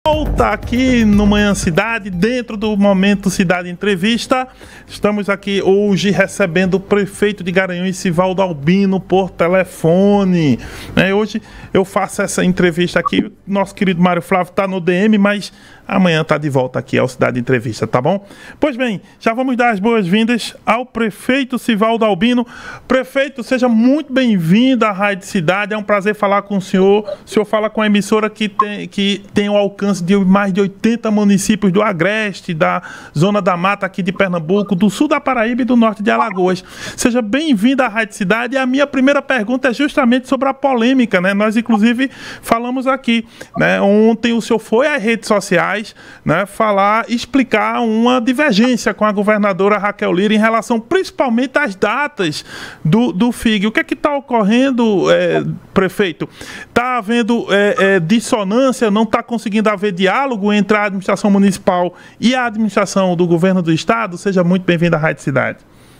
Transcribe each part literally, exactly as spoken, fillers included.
Volta aqui no Manhã Cidade, dentro do Momento Cidade Entrevista. Estamos aqui hoje recebendo o prefeito de Garanhuns, Sivaldo Albino, por telefone. É, hoje eu faço essa entrevista aqui. Nosso querido Mário Flávio está no D M, mas amanhã está de volta aqui ao Cidade Entrevista, tá bom? Pois bem, já vamos dar as boas-vindas ao prefeito Sivaldo Albino. Prefeito, seja muito bem-vindo à Rádio Cidade. É um prazer falar com o senhor. O senhor fala com a emissora que tem, que tem o alcance de mais de oitenta municípios do Agreste, da Zona da Mata aqui de Pernambuco, do sul da Paraíba e do norte de Alagoas. Seja bem-vindo à Rádio Cidade. E a minha primeira pergunta é justamente sobre a polêmica, né? Nós, inclusive, falamos aqui, né? Ontem o senhor foi às redes sociais, né, falar, explicar uma divergência com a governadora Raquel Lira em relação principalmente às datas do, do F I G. O que é que está ocorrendo, é, prefeito? Está havendo é, é, dissonância, não está conseguindo haver diálogo entre a administração municipal e a administração do governo do estado? Seja muito bem-vindo à Rádio Cidade.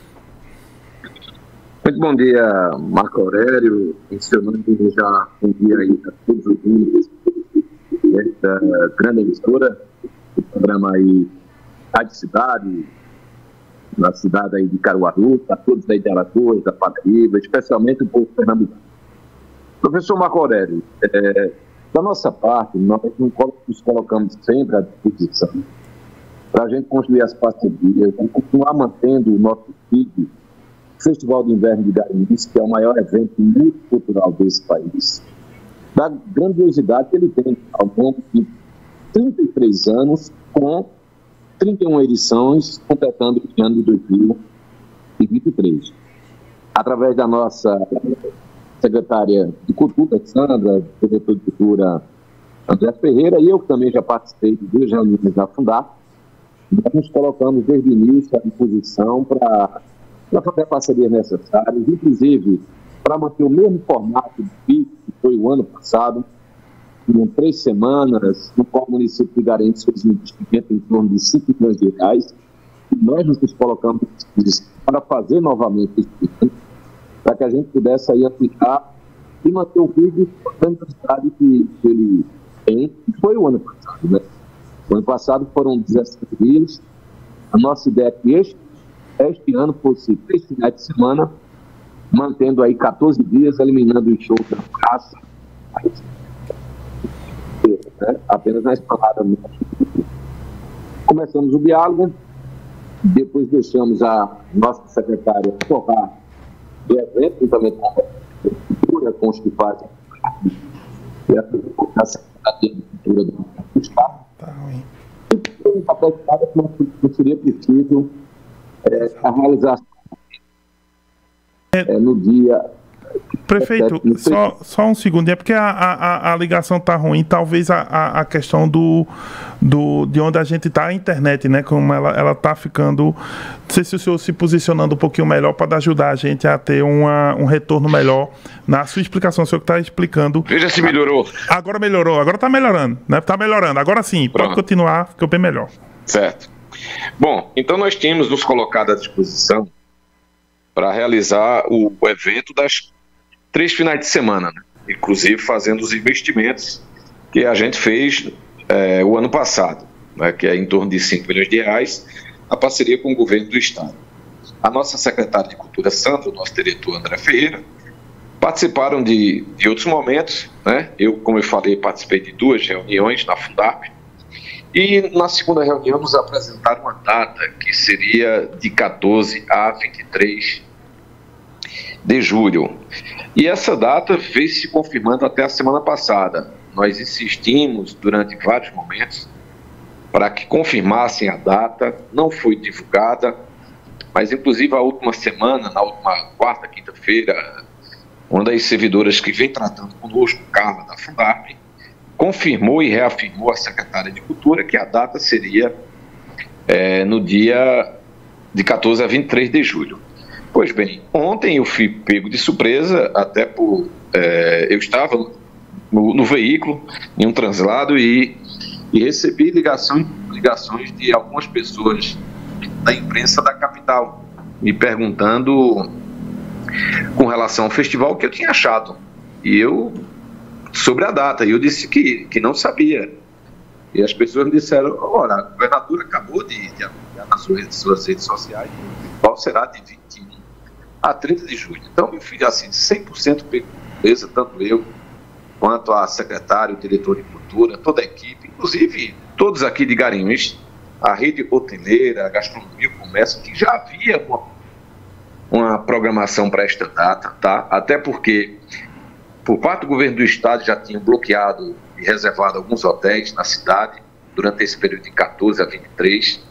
Muito bom dia, Marco Aurélio. Mencionando já um dia aí a todos os dias desta grande emissora, o programa aí Rádio Cidade, na cidade aí de Caruaru, a todos aí de Alagoas, da Paraíba, especialmente o povo pernambucano. Professor Marco Aurélio, é, da nossa parte, nós nos colocamos sempre à disposição para a gente construir as parcerias e continuar mantendo o nosso F I G, Festival de Inverno de Garanhuns, que é o maior evento multicultural desse país, da grandiosidade que ele tem ao longo de trinta e três anos, com trinta e uma edições, completando o ano de dois mil e vinte e três. Através da nossa secretária de Cultura, Sandra, diretor de Cultura, André Ferreira, e eu que também já participei de duas reuniões na Fundap, nós nos colocamos desde o início à disposição para fazer parcerias necessárias, inclusive para manter o mesmo formato de F I G que foi o ano passado, em três semanas, no qual o município de Garanhuns fez um investimento em torno de cinco milhões de reais, e nós nos colocamos para fazer novamente esse evento, para que a gente pudesse aí aplicar e manter o F I G com a necessidade que, que ele tem, que foi o ano passado, né? O ano passado foram dezessete dias. A nossa ideia é que este, este ano fosse três finais de semana, mantendo aí quatorze dias, eliminando os shows da praça, né? Apenas na esplanada. Começamos o diálogo, depois deixamos a nossa secretária torrar do evento, também com a cultura, com os que fazem e a Secretaria de Cultura do Estado. Tá ruim. E não seria possível é, a realização é, no dia... Prefeito, só, só um segundo, é porque a, a, a ligação está ruim, talvez a, a, a questão do, do, de onde a gente está, a internet, né, como ela está ficando, não sei se o senhor se posicionando um pouquinho melhor para ajudar a gente a ter uma, um retorno melhor na sua explicação, o senhor que está explicando. Veja se melhorou. Agora melhorou, agora está melhorando, né, está melhorando, agora sim, pode Pronto. Continuar, ficou bem melhor. Certo. Bom, então nós tínhamos nos colocado à disposição para realizar o, o evento das três finais de semana, né? Inclusive fazendo os investimentos que a gente fez é, o ano passado, né? Que é em torno de cinco milhões de reais, a parceria com o governo do estado. A nossa secretária de Cultura, Sandra, o nosso diretor André Ferreira, participaram de, de outros momentos, né? Eu, como eu falei, participei de duas reuniões na Fundap, e na segunda reunião nos apresentaram uma data que seria de quatorze a vinte e três de julho. E essa data veio se confirmando até a semana passada. Nós insistimos durante vários momentos para que confirmassem a data, não foi divulgada, mas inclusive a última semana, na última quarta, quinta-feira, uma das servidoras que vem tratando conosco, Carla da Fundap, confirmou e reafirmou a secretária de Cultura que a data seria é, no dia de quatorze a vinte e três de julho. Pois bem, ontem eu fui pego de surpresa, até por... É, eu estava no, no veículo, em um translado, e, e recebi ligação, ligações de algumas pessoas da imprensa da capital, me perguntando com relação ao festival o que eu tinha achado. E eu, sobre a data, e eu disse que, que não sabia. E as pessoas me disseram, olha, a governadora acabou de, de anunciar nas suas, suas redes sociais que o festival será de vinte e um a trinta de julho. Então, eu fui assim, cem por cento pego de surpresa, tanto eu quanto a secretária, o diretor de cultura, toda a equipe, inclusive todos aqui de Garanhuns, a rede hoteleira, a gastronomia, o comércio, que já havia uma, uma programação para esta data, tá? Até porque, por parte do governo do estado, já tinham bloqueado e reservado alguns hotéis na cidade durante esse período de quatorze a vinte e três.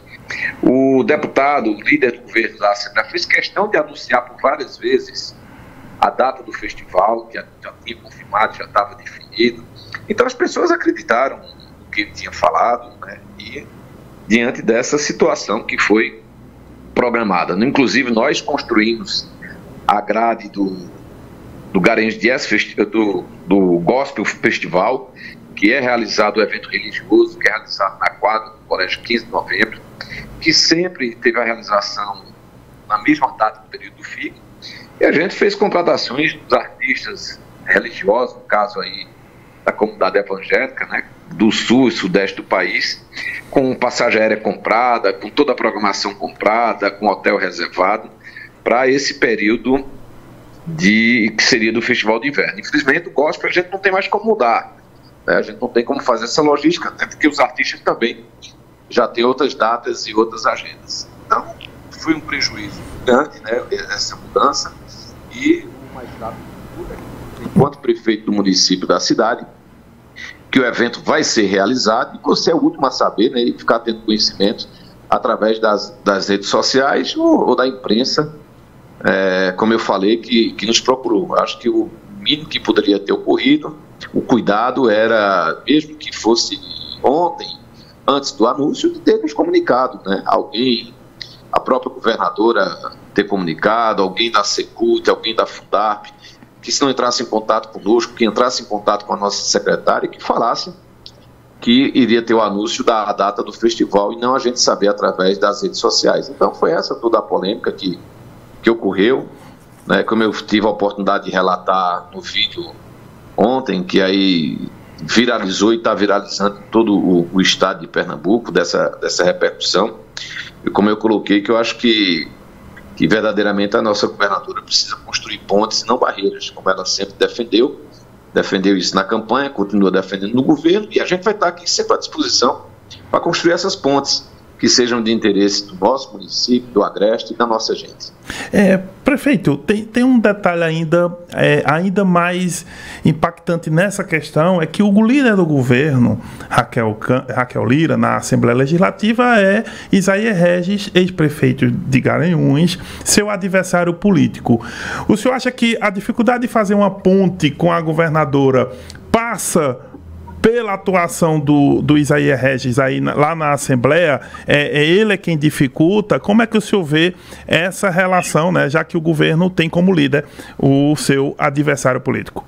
O deputado, o líder do governo da Assembleia, fez questão de anunciar por várias vezes a data do festival, que já, já tinha confirmado, já estava definido. Então as pessoas acreditaram no que ele tinha falado, né? E diante dessa situação que foi programada. Inclusive nós construímos a grade do, do Garanhuns Jazz Festival, do, do Gospel Festival, que é realizado o evento religioso, que é realizado na quadra do Colégio quinze de novembro, que sempre teve a realização na mesma data do período do F I C. E a gente fez contratações dos artistas religiosos, no caso aí da comunidade evangélica, né, do sul e sudeste do país, com passagem aérea comprada, com toda a programação comprada, com hotel reservado, para esse período de, que seria do Festival de Inverno. Infelizmente, o gospel a gente não tem mais como mudar, né? A gente não tem como fazer essa logística, até porque os artistas também já têm outras datas e outras agendas. Então, foi um prejuízo grande, né, essa mudança, e o mais rápido, enquanto prefeito do município da cidade, que o evento vai ser realizado, e você é o último a saber, né, e ficar tendo conhecimento através das, das redes sociais ou, ou da imprensa, é, como eu falei, que, que nos procurou. Acho que o mínimo que poderia ter ocorrido, o cuidado era, mesmo que fosse ontem, antes do anúncio, de ter nos comunicado, né, alguém, a própria governadora ter comunicado, alguém da Secult, alguém da Fundarp, que se não entrasse em contato conosco, que entrasse em contato com a nossa secretária, que falasse que iria ter o anúncio da data do festival e não a gente saber através das redes sociais. Então foi essa toda a polêmica que, que ocorreu, né, como eu tive a oportunidade de relatar no vídeo ontem, que aí viralizou e está viralizando todo o, o estado de Pernambuco, dessa, dessa repercussão. E como eu coloquei, que eu acho que, que verdadeiramente a nossa governadora precisa construir pontes e não barreiras, como ela sempre defendeu, defendeu isso na campanha, continua defendendo no governo, e a gente vai estar aqui sempre à disposição para construir essas pontes que sejam de interesse do nosso município, do Agreste e da nossa gente. É, prefeito, tem, tem um detalhe ainda, é, ainda mais impactante nessa questão, é que o líder do governo, Raquel, Raquel Lira, na Assembleia Legislativa, é Isaías Regis, ex-prefeito de Garanhuns, seu adversário político. O senhor acha que a dificuldade de fazer uma ponte com a governadora passa pela atuação do, do Isaías Regis aí na, lá na Assembleia? É, é ele é quem dificulta? Como é que o senhor vê essa relação, né, já que o governo tem como líder o seu adversário político?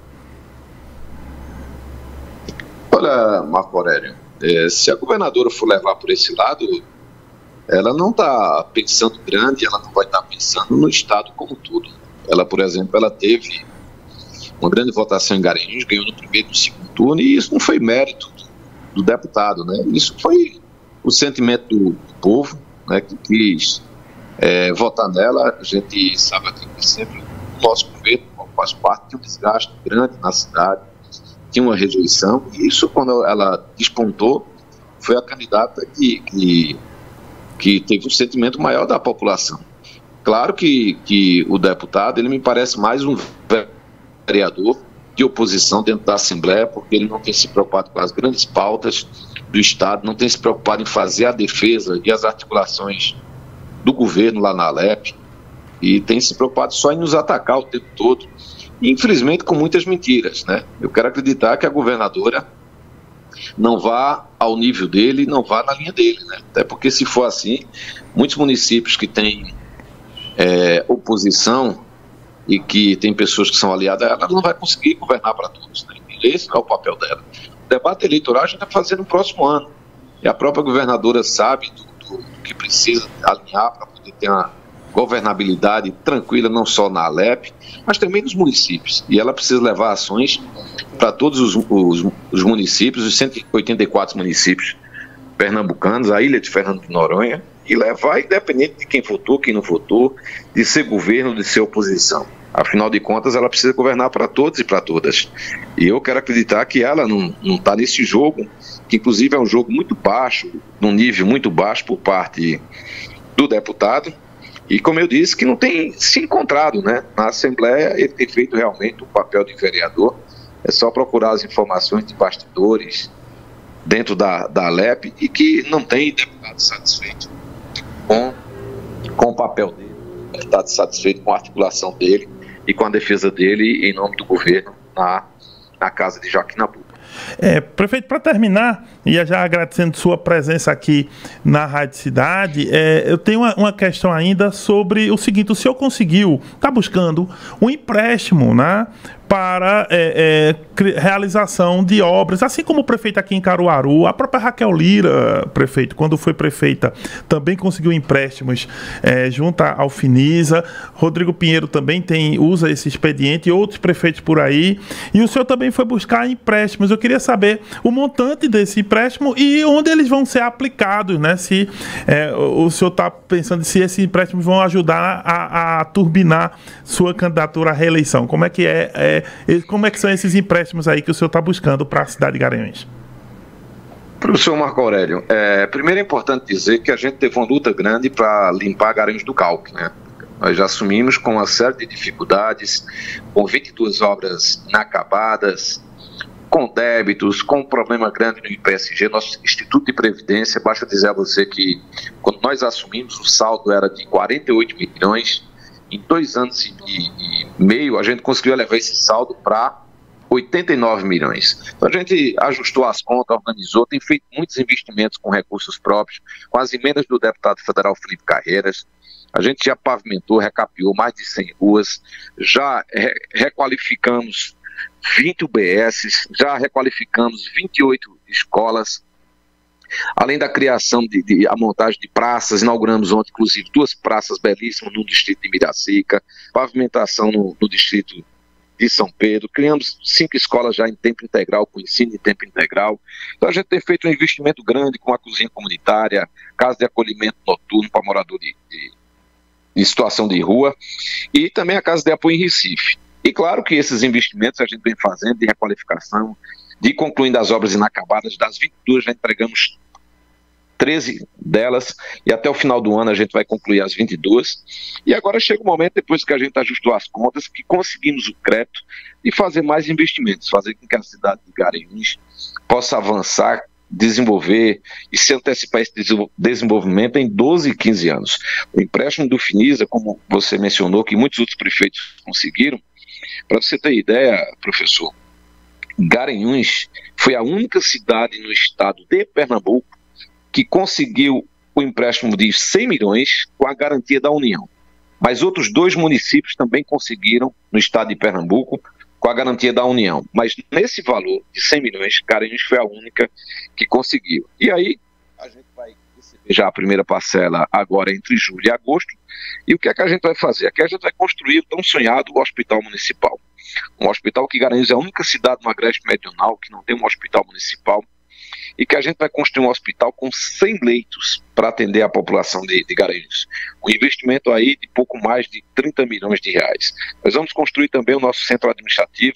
Olha, Marco Aurélio, é, se a governadora for levar por esse lado, ela não está pensando grande, ela não vai estar pensando no estado como tudo. Ela, por exemplo, ela teve uma grande votação em Garanhuns, ganhou no primeiro e no segundo turno, e isso não foi mérito do, do deputado, né? Isso foi o sentimento do, do povo, né, que quis é, votar nela. A gente sabe aqui que sempre o nosso governo faz parte de um desgaste grande na cidade, tinha uma rejeição, e isso, quando ela despontou, foi a candidata que, que, que teve um sentimento maior da população. Claro que, que o deputado, ele me parece mais um vereador de oposição dentro da Assembleia, porque ele não tem se preocupado com as grandes pautas do Estado, não tem se preocupado em fazer a defesa e as articulações do governo lá na Alep, e tem se preocupado só em nos atacar o tempo todo, e infelizmente com muitas mentiras, né? Eu quero acreditar que a governadora não vá ao nível dele, não vá na linha dele, né? Até porque, se for assim, muitos municípios que têm é, oposição e que tem pessoas que são aliadas a ela, ela não vai conseguir governar para todos, né? E esse não é o papel dela. O debate eleitoral a gente vai fazer no próximo ano, e a própria governadora sabe do, do, do que precisa alinhar para poder ter uma governabilidade tranquila, não só na Alep, mas também nos municípios, e ela precisa levar ações para todos os, os, os municípios, os cento e oitenta e quatro municípios pernambucanos, a ilha de Fernando de Noronha, e levar, independente de quem votou, quem não votou, de ser governo, de ser oposição. Afinal de contas, ela precisa governar para todos e para todas. E eu quero acreditar que ela não está nesse jogo, que inclusive é um jogo muito baixo, num nível muito baixo por parte do deputado, e como eu disse, que não tem se encontrado, né? Na Assembleia ele tem feito realmente um papel de vereador, é só procurar as informações de bastidores dentro da, da Alep, e que não tem deputado satisfeito com, com o papel dele, deputado satisfeito com a articulação dele e com a defesa dele em nome do governo na, na casa de Joaquim Nabuco. É, prefeito, para terminar, e já agradecendo sua presença aqui na Rádio Cidade, é, eu tenho uma, uma questão ainda sobre o seguinte: o senhor conseguiu, está buscando um empréstimo, né, para é, é, realização de obras, assim como o prefeito aqui em Caruaru, a própria Raquel Lira, prefeito, quando foi prefeita, também conseguiu empréstimos é, junto ao Finisa. Rodrigo Pinheiro também tem, usa esse expediente, e outros prefeitos por aí, e o senhor também foi buscar empréstimos. Eu queria saber o montante desse empréstimo e onde eles vão ser aplicados, né? Se é, o senhor está pensando se esses empréstimos vão ajudar a, a turbinar sua candidatura à reeleição. Como é que é, é como é que são esses empréstimos aí que o senhor está buscando para a cidade de Garanhuns? Professor Marco Aurélio, é, primeiro é importante dizer que a gente teve uma luta grande para limpar Garanhuns do calque, né? Nós já assumimos com uma série de dificuldades, com vinte e duas obras inacabadas, com débitos, com um problema grande no I P S G, nosso Instituto de Previdência. Basta dizer a você que quando nós assumimos, o saldo era de quarenta e oito milhões, em dois anos e, e meio a gente conseguiu elevar esse saldo para oitenta e nove milhões. Então a gente ajustou as contas, organizou, tem feito muitos investimentos com recursos próprios, com as emendas do deputado federal Felipe Carreiras. A gente já pavimentou, recapeou mais de cem ruas, já re requalificamos vinte U B S, já requalificamos vinte e oito escolas, além da criação de, de a montagem de praças. Inauguramos ontem, inclusive, duas praças belíssimas no distrito de Miracica, pavimentação no, no distrito de São Pedro, criamos cinco escolas já em tempo integral, com ensino em tempo integral. Então a gente tem feito um investimento grande com a cozinha comunitária, casa de acolhimento noturno para morador de, de, de situação de rua, e também a casa de apoio em Recife. E claro que esses investimentos a gente vem fazendo de requalificação, de concluindo as obras inacabadas. Das vinte e duas já entregamos treze delas, e até o final do ano a gente vai concluir as vinte e duas. E agora chega o momento, depois que a gente ajustou as contas, que conseguimos o crédito de fazer mais investimentos, fazer com que a cidade de Garanhuns possa avançar, desenvolver e se antecipar esse desenvolvimento em doze, quinze anos. O empréstimo do Finisa, como você mencionou, que muitos outros prefeitos conseguiram, para você ter ideia, professor, Garanhuns foi a única cidade no estado de Pernambuco que conseguiu o empréstimo de cem milhões com a garantia da União. Mas outros dois municípios também conseguiram no estado de Pernambuco com a garantia da União. Mas nesse valor de cem milhões, Garanhuns foi a única que conseguiu. E aí a gente vai receber já a primeira parcela agora entre julho e agosto. E o que é que a gente vai fazer? Aqui a gente vai construir o tão sonhado hospital municipal. Um hospital que Garanhuns é a única cidade no Agreste Meridional que não tem um hospital municipal, e que a gente vai construir um hospital com cem leitos para atender a população de, de Garanhuns. Um investimento aí de pouco mais de trinta milhões de reais. Nós vamos construir também o nosso centro administrativo,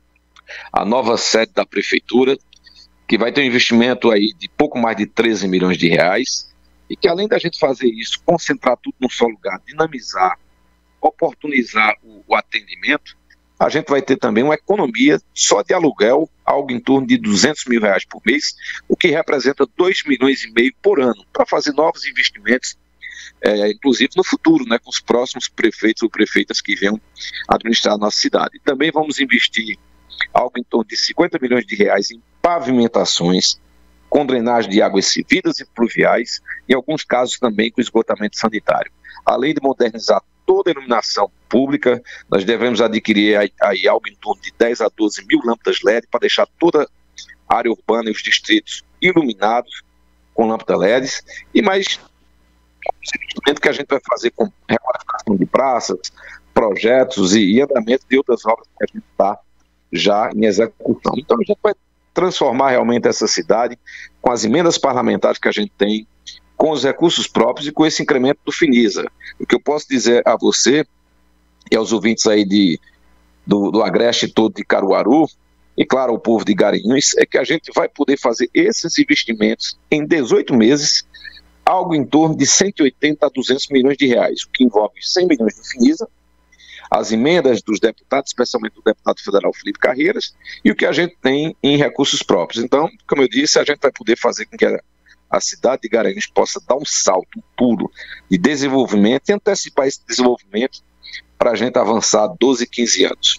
a nova sede da prefeitura, que vai ter um investimento aí de pouco mais de treze milhões de reais, e que além da gente fazer isso, concentrar tudo num só lugar, dinamizar, oportunizar o, o atendimento, a gente vai ter também uma economia só de aluguel, algo em torno de duzentos mil reais por mês, o que representa dois milhões e meio por ano, para fazer novos investimentos, é, inclusive no futuro, né, com os próximos prefeitos ou prefeitas que venham administrar a nossa cidade. Também vamos investir algo em torno de cinquenta milhões de reais em pavimentações, com drenagem de águas servidas e pluviais, em alguns casos também com esgotamento sanitário. Além de modernizar toda a iluminação pública, nós devemos adquirir aí, aí algo em torno de dez a doze mil lâmpadas L E D para deixar toda a área urbana e os distritos iluminados com lâmpadas L E Ds, e mais investimento que a gente vai fazer com requalificação de praças, projetos e, e andamento de outras obras que a gente está já em execução. Então a gente vai transformar realmente essa cidade com as emendas parlamentares que a gente tem, com os recursos próprios e com esse incremento do Finisa. O que eu posso dizer a você e aos ouvintes aí de, do, do Agreste todo de Caruaru, e claro, ao povo de Garanhuns, é que a gente vai poder fazer esses investimentos em dezoito meses, algo em torno de cento e oitenta a duzentos milhões de reais, o que envolve cem milhões do Finisa, as emendas dos deputados, especialmente do deputado federal Felipe Carreiras, e o que a gente tem em recursos próprios. Então, como eu disse, a gente vai poder fazer com que a, a cidade de Garanhuns possa dar um salto puro de desenvolvimento e antecipar esse desenvolvimento para a gente avançar doze, quinze anos.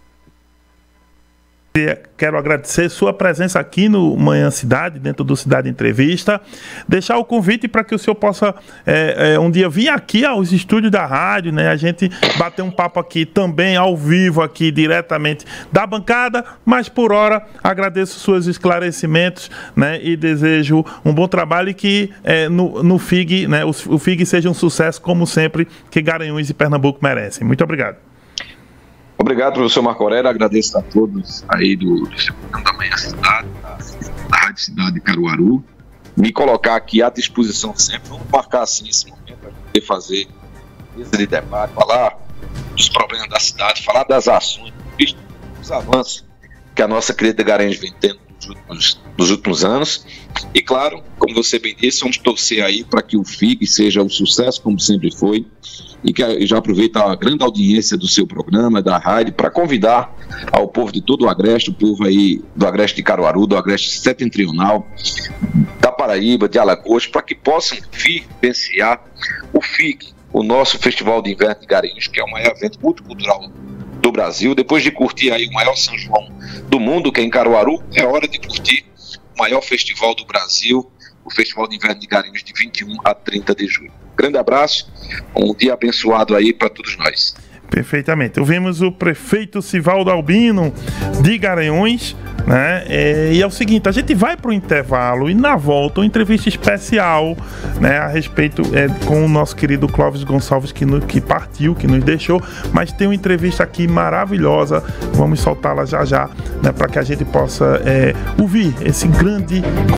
Quero agradecer sua presença aqui no Manhã Cidade, dentro do Cidade Entrevista. Deixar o convite para que o senhor possa é, é, um dia vir aqui aos estúdios da rádio, né? A gente bater um papo aqui também ao vivo, aqui diretamente da bancada. Mas por hora agradeço seus esclarecimentos, né? E desejo um bom trabalho e que é, no, no F I G, né? O, o F I G seja um sucesso, como sempre, que Garanhuns e Pernambuco merecem. Muito obrigado. Obrigado, professor Marco Aurélio, agradeço a todos aí do, do programa da Manhã Cidade, da, da Rádio Cidade de Caruaru, me colocar aqui à disposição sempre, vamos marcar assim esse momento para poder fazer mesa de debate, falar dos problemas da cidade, falar das ações, dos avanços que a nossa querida Garanhuns vem tendo nos últimos, nos últimos anos, e claro, como você bem disse, vamos torcer aí para que o F I G seja um sucesso, como sempre foi, e que já aproveita a grande audiência do seu programa, da rádio, para convidar ao povo de todo o Agreste, o povo aí do Agreste de Caruaru, do Agreste setentrional, da Paraíba, de Alagoas, para que possam vivenciar o F I G, o nosso Festival de Inverno de Garanhuns, que é o maior evento multicultural do Brasil. Depois de curtir aí o maior São João do mundo, que é em Caruaru, é hora de curtir o maior festival do Brasil, o Festival de Inverno de Garanhuns, de vinte e um a trinta de julho. Grande abraço, um dia abençoado aí para todos nós. Perfeitamente. Ouvimos o prefeito Sivaldo Albino de Garanhuns, né? É, e é o seguinte, a gente vai para o intervalo e na volta uma entrevista especial, né, a respeito é, com o nosso querido Clóvis Gonçalves, que, no, que partiu, que nos deixou, mas tem uma entrevista aqui maravilhosa, vamos soltá-la já já, né, para que a gente possa é, ouvir esse grande